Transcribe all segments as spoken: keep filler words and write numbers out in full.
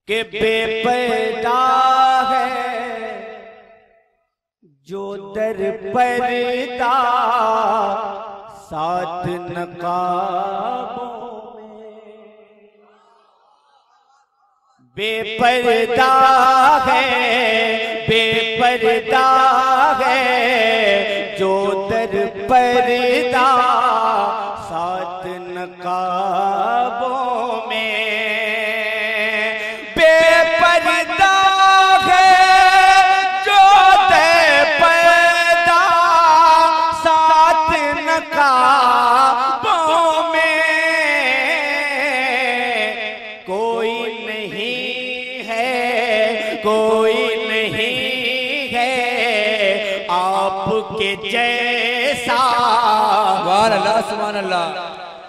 के बेपर्दा है जो दर पर्दा सात नकाबों में। बेपर्दा है बेपर्दा है जो दर पर्दा सात नकाबों में। बेपर्दा है जो दर पर्दा सात नकाबों में। कोई नहीं है कोई नहीं है आपके जैसा। सुभान अल्लाह सुभान अल्लाह।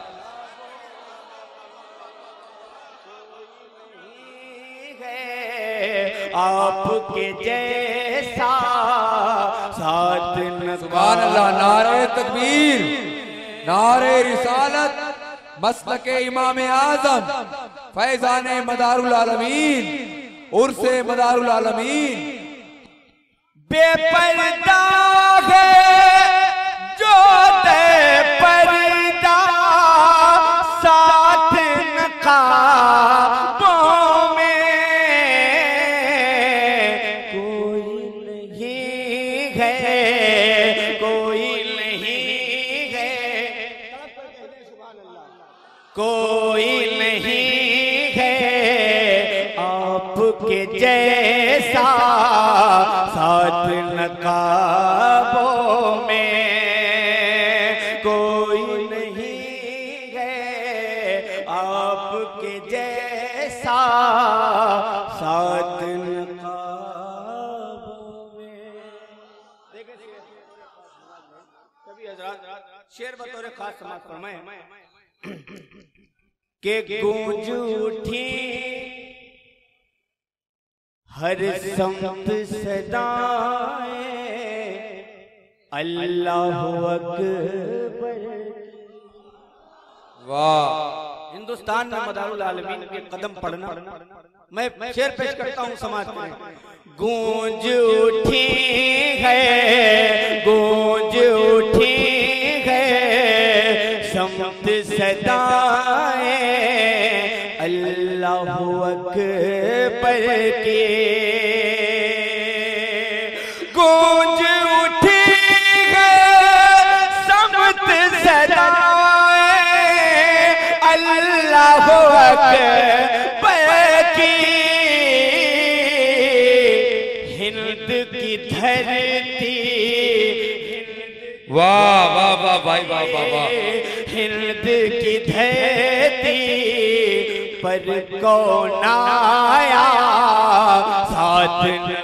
आपके जैसा साथ सुभान अल्लाह। नारे तकबीर, नारे रिसालत, मसलके इमाम आजम फैजाने मदारुल आलमीन, उर्से मदारुल आलमीन। बेपर्दा है जो दे पर्दा साथ नकाबों में। कोई नहीं है कोई नहीं है कोई नहीं है आपके जैसा सात नकाबों में। कोई नहीं है आपके जैसा सात नकाबों में। कभी हजरात शेर बतौर खास समाज फरमाए के गूंज उठी हर समत सदाएं अल्लाह अकबर। वाह। हिंदुस्तान में मदारुल आलमीन के कदम पड़ना। मैं शेर पेश करता हूँ समाज में। गूंज उठी है गूंज उठी है समत सदाएं अल्लाह अकबर की। गूंज उठी है समत सदाएं अल्लाह अकबर की। हिंद की धरती वाह वाह वाह भाई वाह वाह वाह। हिंद की धरती पर कौन आया साथ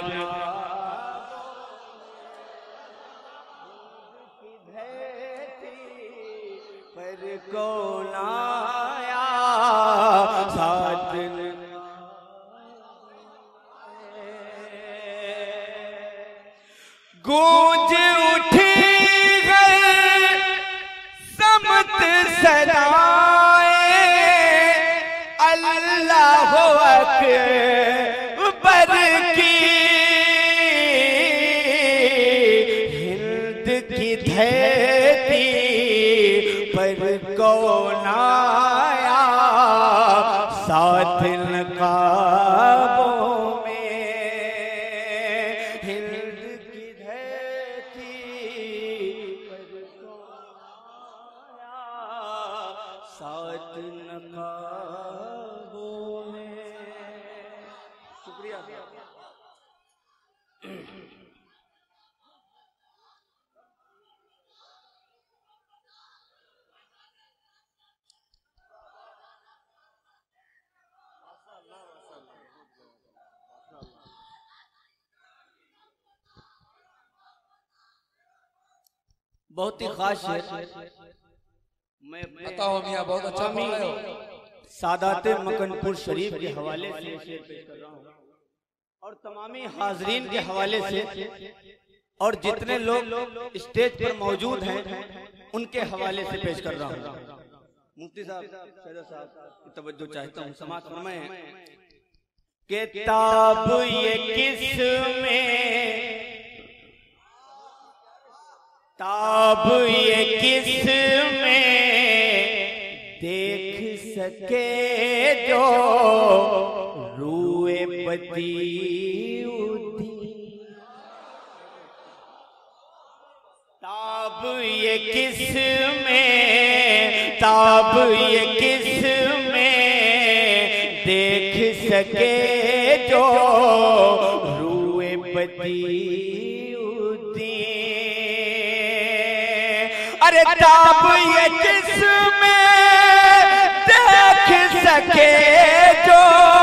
पर कौन आया साथ। गूंज उठी है समत सदाएं अल्लाह अकबर की। हिंद की धरती पर कौन आया साथ नकाबों में। हिंद की धरती पर कौन आया साथ नकाबों में। शुक्रिया। बहुत ही खास शेर मैं बताओ मियां, बहुत अच्छा बोल रहे हो। सादाते मकनपुर शरीफ के हवाले से शेर पेश कर रहा हूँ और तमामी हाजरीन के हवाले से और जितने लोग स्टेज पर मौजूद हैं उनके हवाले से पेश कर रहा हूँ। मुफ्ती साहब, शहजाद साहब की तवज्जो चाहता हूँ, समाज फरमाएं। के ताब ये किस में, ताब ये किस में देख सके जो रूए पति उठी। ताब ये किस में, ताब ये किस में देख सके जो रूए पति उठी। अरे ताब ये किस में देख सके जो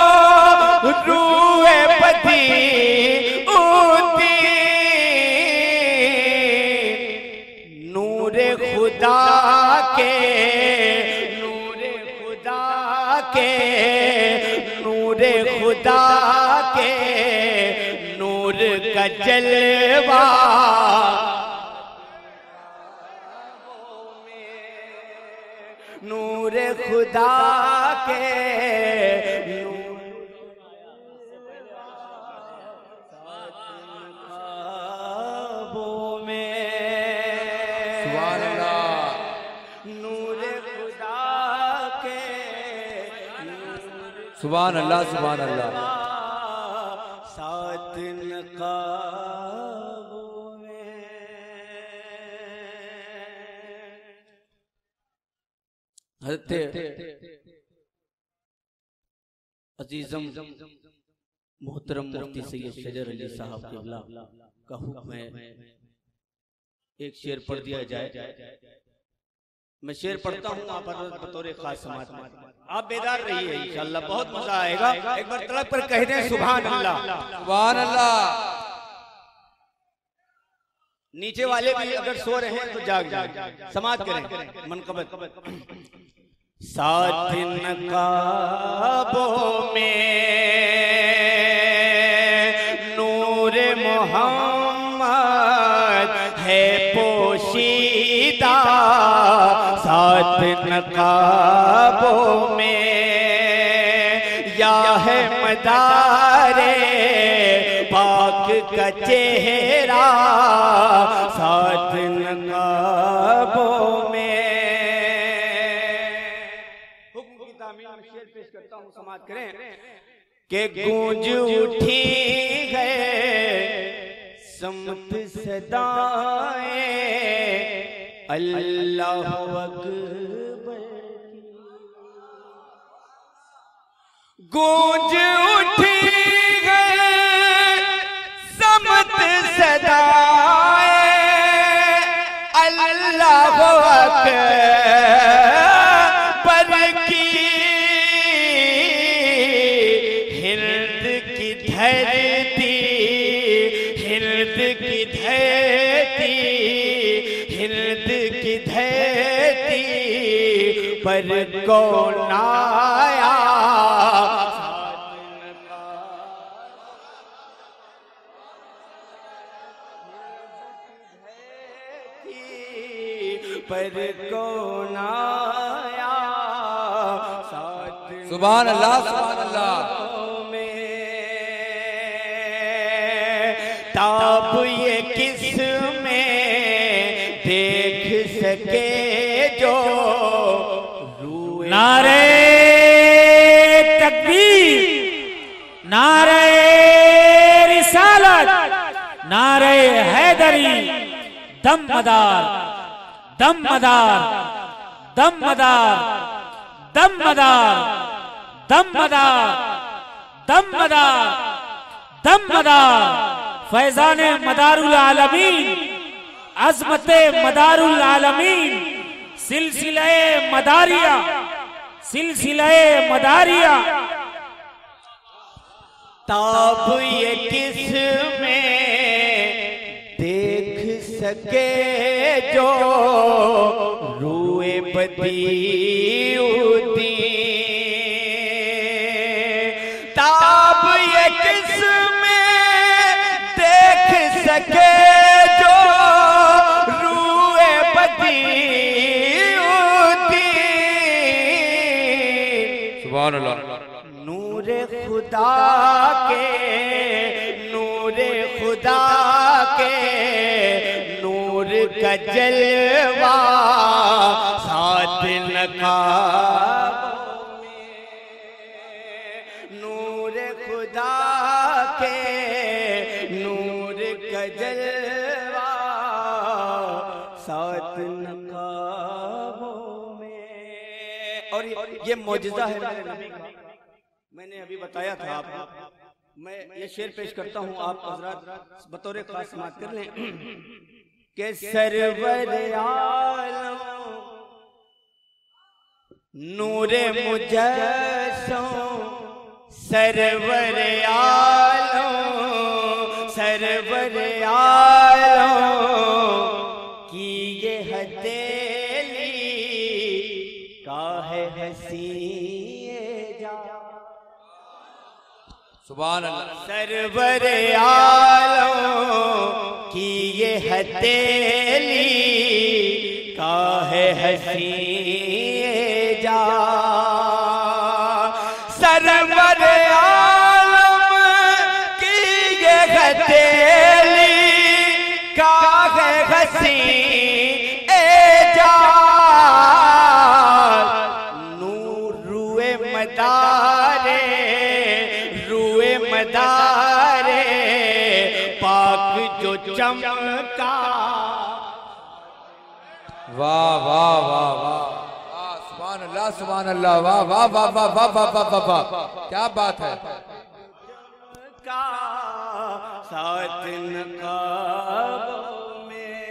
रूए पति उठी। नूरे खुदा के, नूरे खुदा के, नूरे खुदा के नूर का जलवा नूर खुदा के ख्वाबों में। सुभान अल्लाह। नूर खुदा के, सुभान अल्लाह, सुभान अल्लाह। सात नकाबों में। हज़रत अजीज़म मोहतरम मुफ्ती सैयद शजर अली साहब क़िबला का हुक्म है एक शेर पढ़ दिया जाए। मैं शेर पढ़ता हूँ, आप बतौर खास समात में आप बेदार रहिए, इंशाअल्लाह बहुत मजा आएगा। एक बार तड़प पर कह दें सुभान अल्लाह, सुभान अल्लाह। नीचे वाले भी अगर सो रहे हैं तो जाग जाग समात करें मनकबत। सात नकाबों में नूर मोहम्मद है पोशीदा। सात नकाबों में या है मदारे पाक का चेहरा। सात नकाबों में करता हूँ, समात करें के गूंज उठी है समत सदाएं अल्लाह अकबर। गूंज उठी है समत सदाएं अल्लाह अकबर की। हिरद की धरती, हिरद की धरती, हिरद की धरती पर कौन आया। पर कौन आया। सुभान अल्लाह, सुभान अल्लाह। ताब ये किस में देख सके जो नारे तकबीर, नारे रिसालत, नारे हैदरी। दमदार दमदार दमदार दमदार दमदार दमदार दमदार फैजाने मदारुल आलमीन, अज़मते मदारुल आलमीन, सिलसिले मदारिया, सिलसिले मदारिया। ताब ये किस में देख सके जो रूए बदीउद्दीन। ताब ये किस में देख सके जो रूए बदीउद्दीन। सुभान अल्लाह। नूरे खुदा खुदा के, नूर खुदा के, नूर का जलवा साथ नकाबों में, नूर खुदा के, नूर का जलवा साथ नकाबों में। और ये मौजज़ा है मेरे नबी का, मैंने अभी बताया था आपको। मैं ये शेर पेश करता हूँ, आप हज़रात बतौर खास समात कर लें कि सरवर आलम नूरे मुजस्सम, सरवर आलम, सरवर आलम की ये हथेली काहे हसी जा। सुभान अल्लाह। सरवर आलम की ये हथेली काहे हसी जा। सरवर आलम की ये हथेली काहे हसी जा। नूर रुए मदारे, रुए मदारे पाक जो चमका। वाह वाह वाह वाह, सुभान अल्लाह सुभान अल्लाह, वाह वाह वाह वाह वाह वाह वाह वाह वाह, क्या बात है। का साथ नकाबों में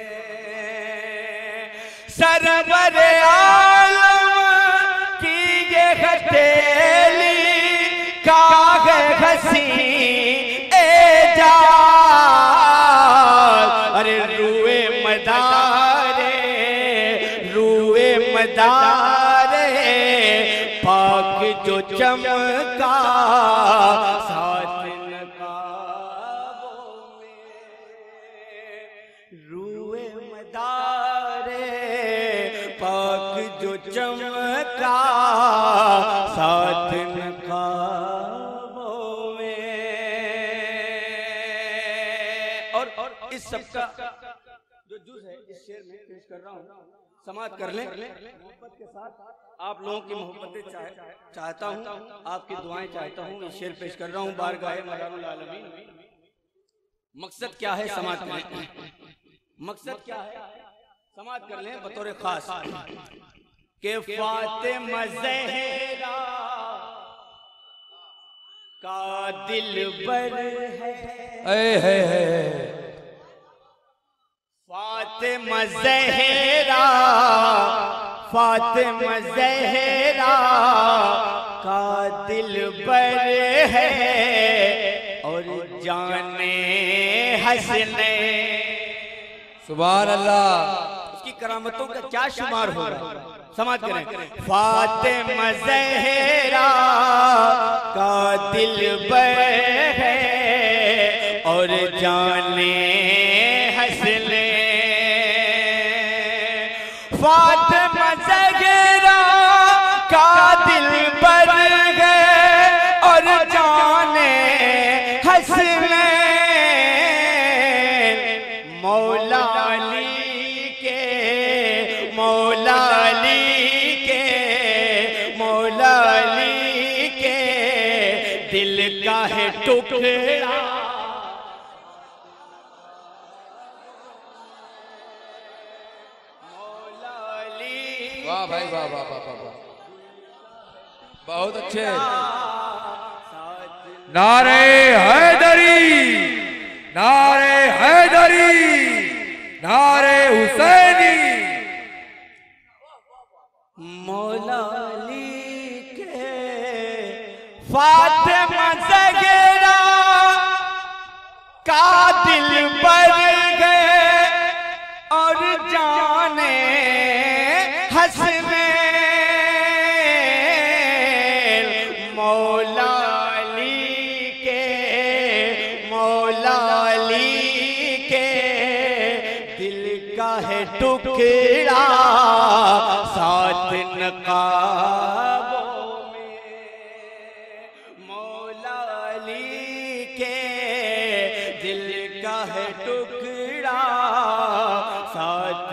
सरवर आलम की ये हथेली काहे हसी जा। अरे रुए मदारे, रुए मदारे पाक जो चमका साथ नकाबों में। रुए मदारे पाक जो चमका साथ नकाबों में। और और इस सबका जो जुज़ है इस शेर में पेश कर रहा हूँ, समात कर लें मोहब्बत के साथ। आप लोगों की मोहब्बतें चाह, चाहता हूँ, आपकी दुआएं चाहता हूँ। ये शेर पेश कर रहा हूँ बारगाहे मदारुल आलमीन। मकसद क्या है समात कर लें, मकसद क्या है समात कर लें बतौर खास के फातिमा ज़हरा का दिलबर है, ए है है फातिमा ज़हरा, फातिमा ज़हरा का दिलबर है और जाने हसने। सुभान अल्लाह। उसकी करामतों का क्या शुमार होगा, समझ करें। फातिमा ज़हरा का दिलबर है और जाने हसने। फातिमा ज़हरा का दिलबर है और जाने हसने। मौला अली के, मौला अली के, मौला अली के दिल का है टुकड़ा। वाह भाई वाह वाह वाह वाह, बहुत अच्छे। नारे हैदरी, नारे हैदरी, नारे हुसैनी। मौला अली के फातिमा ज़हरा का दिलबर गए और जाने हसने। मौला अली के, मौला अली के दिल का है टुकड़ा साथ नकाबों में। मौला अली के दिल का है टुकड़ा सात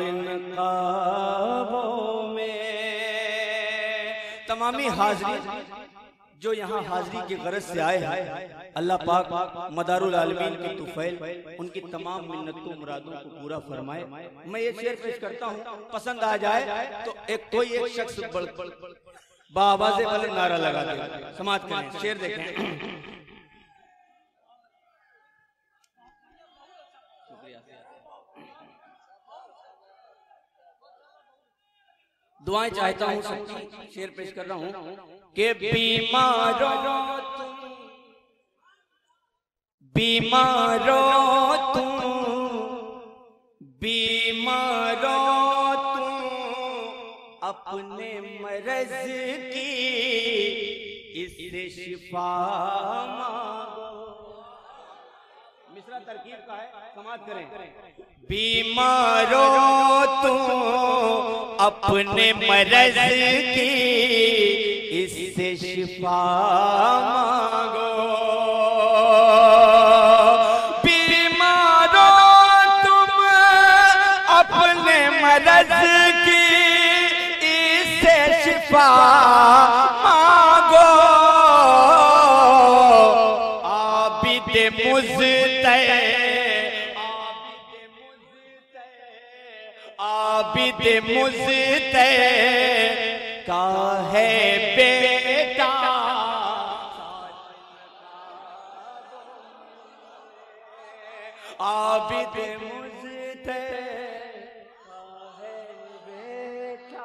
नकाबों में। तमामी हाज़री जो यहाँ हाज़री की गरज से आए हैं, अल्लाह पाक मदारुल आलमीन की तुफैल उनकी तमाम मिन्नतों मुरादों को पूरा फरमाए। मैं ये शेर पेश करता हूँ, पसंद आ जाए तो एक कोई एक शख्स बाबाज़े वाले नारा लगा दे। समाज करें, शेर देखें। दुआएं चाहता हूँ सच्ची, शेर पेश कर रहा हूँ कि बीमारों तुम बीमारों तुम बीमारों तुम अपने मरज की इससे शिफा मांगो। मिसरा तरकीब का है, समाज करें। बीमारों तुम अपने मरज की इससे शिफा मांगो। बीमारों तुम अपने मरज की इससे शिफा मांगो। आबिद मुज़्तै आबिद मुज़्तै का है बेटा आबिद मुज़्तै का है बेटा।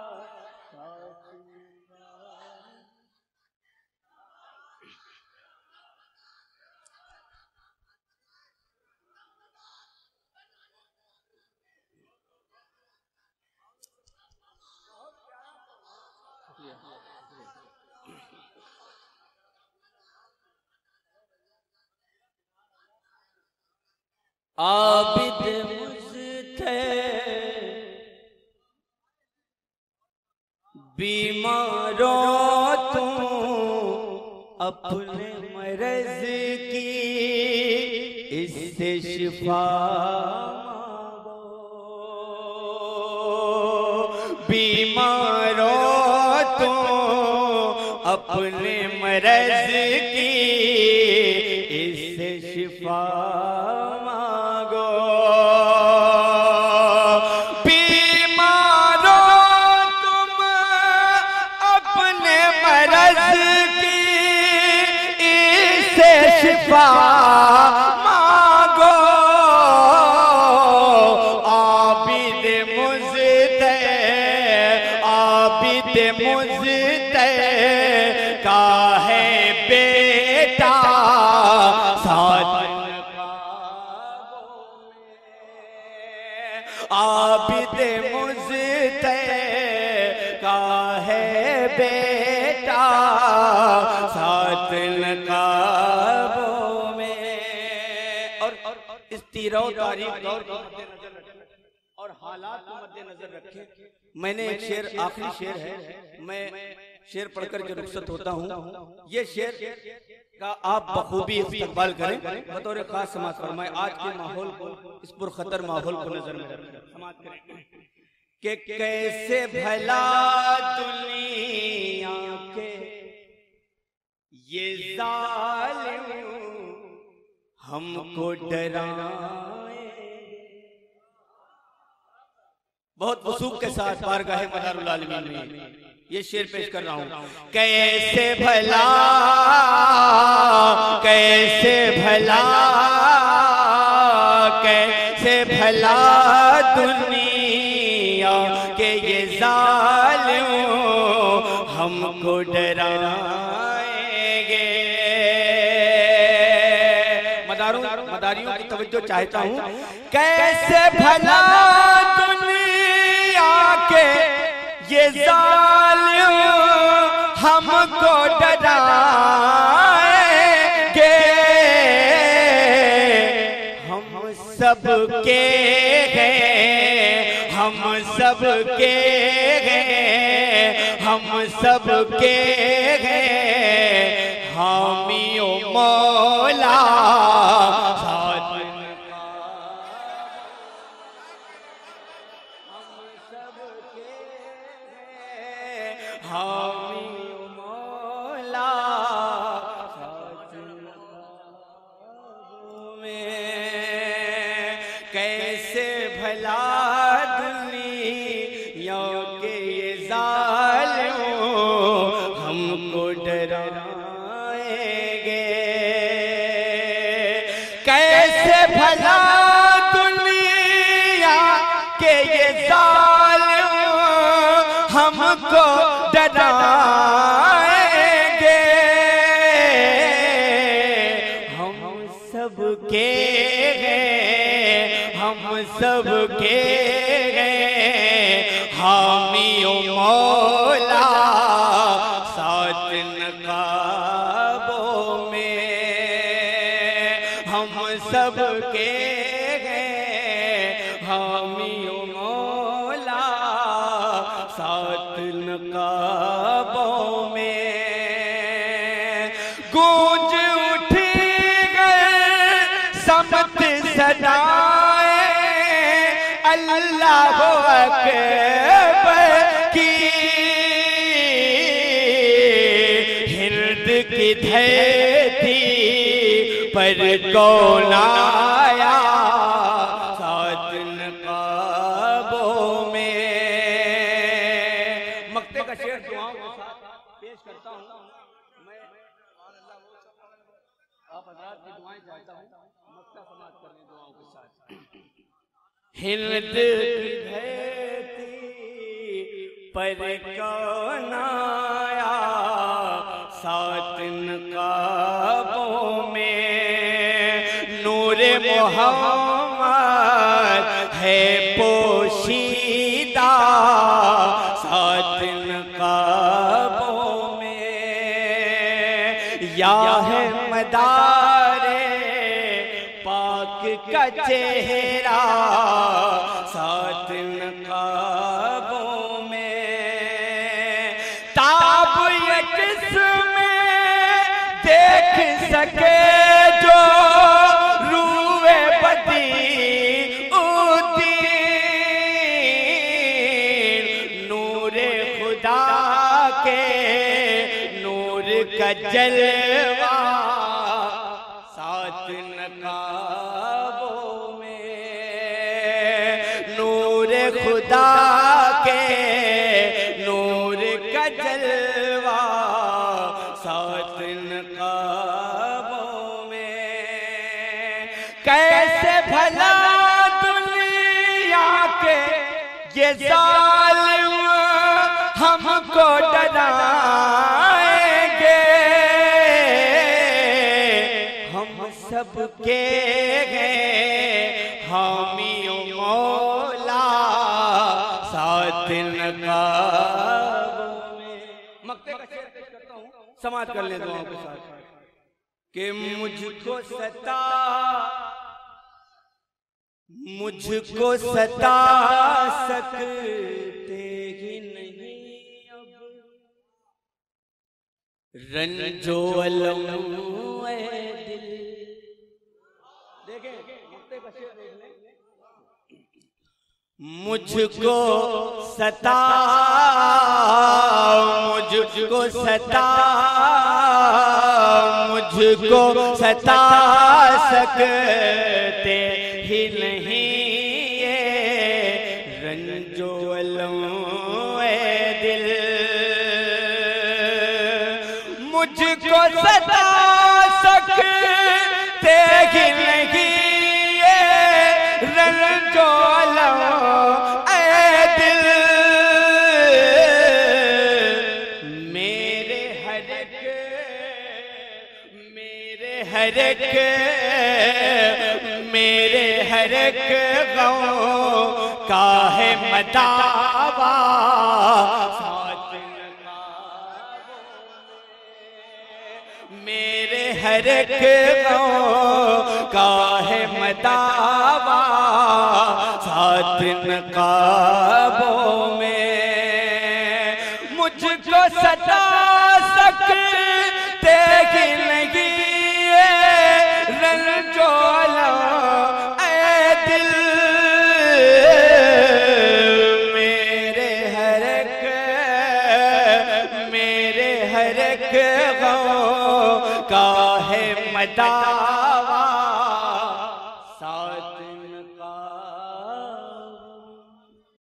आबिद मुझसे बीमारों तुम अपने मरज की इससे शिफा मांगो। बीमारों तुम अपने मरज की इससे शिफा मांगो। बीमारों तुम अपने मरज की इससे शिफा मांगो। आबिद मुझसे आबिद मुझसे का है बेटा सात आबिद मुझसे का है बेटा सात नकाबों में। और इस तीरों तारीख दौर को मद्देनजर रखें और हालात को मद्देनजर रखें। मैंने एक शेर, आखिरी शेर है, मैं शेर पढ़कर के रुखसत होता हूँ। ये शेर का आप बखूबी इस्तेमाल करें, बतौर खास समाज फरमाए। आज के माहौल को, इस पुरखतर माहौल को नजर में रखें, समाज करें कि कैसे भला दुनिया के ये जालिम हमको डराए। बहुत वसूख के साथ बारगाहे मदारुल आलमीन में ये शेर पेश कर रहा हूं। कैसे भला कैसे भला कैसे भला दुनिया के ये जालिम हमको डराएंगे। मदारों मदारियों की तवज्जो चाहता हूं। कैसे भला दुनिया के ये जालिम हमको डराएंगे। हम सबके हैं हम सबके हैं हम सब के हैं हामी ओ मौला साथ हम सब के हैं हामी ओ मौला साथ में कैसे भला दुनिया के ये जालिम हमको डराएंगे। कैसे भला दुनिया के ये जालिम हमको डराएंगे। हम सब के हम सब के हामी ओ मौला सात नकाबों में हम सब के हामी ओ मौला सात नकाबों में गूंज उठी गए समत सदाए अल्लाह अकबर की हिर्द की धरती पर कौन आया सात नकाबों में। मक्ते का शेर दुआओं के साथ पेश करता हूँ मैं। आप हज़रात की दुआएं चाहता हूँ मक्ता समाप्त करने दुआओं के साथ। हिर्द की धरती पर कौन आया सात नकाबों में। नूर मोहम्मद है पोशीदा सात नकाबों में। या है मदारे पाक का चेहरा सात नकाबों में। ताब ये जिसमें देख सके जो रूए बदी उद्दीन नूरे खुदा के नूर का जलवा सात नकाबों में। नूर खुदा के नूर का जलवा सात नकाबों में। कैसे भला दुनिया के ये जालिम हमको डराएंगे। हम सब के हामी ओ मौला सात नकाबों में। मक्ते का शेर पेश करता हूँ समाप्त कर ले दुआओं के साथ कि मुझको सता मुझको सता सकते ही नहीं अब रंजो अलम ए दिल। देखें मक्ते का शेर देख लें। मुझको सता मुझको सता मुझको सता सकते ही नहीं ये रंजो अलम ए दिल। मुझको सता सकते ही नहीं ये रंजो अलम ए दिल। मेरे हर एक मेरे हर एक मेरे हर एक गम का है मदावा सात नकाबों में। मेरे हर एक गम का है मदावा सात नकाबों में। मुझको सता सकते कि नहीं रंजोला ऐ दिल मेरे हर एक मेरे हर एक गम का है मदार